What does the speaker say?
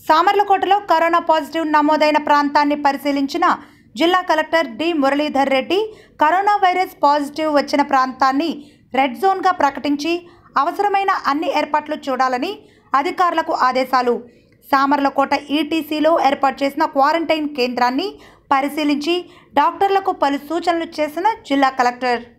సామర్లకోటలో corona positive నమోదైన ప్రాంతాన్ని పరిశీలించిన జిల్లా collector D Muralidhar Reddy corona virus positive వచ్చిన ప్రాంతాన్ని రెడ్ జోన్గా ప్రకటించి అవసరమైన అన్ని ఏర్పాట్లు చూడాలని అధికారులకు ఆదేశాలు. సామర్లకోట ఈటీసీలో ఏర్పాటు చేసిన క్వారంటైన్ కేంద్రాన్ని పరిశీలించి డాక్టర్లకు పలు సూచనలు చేసిన జిల్లా కలెక్టర్.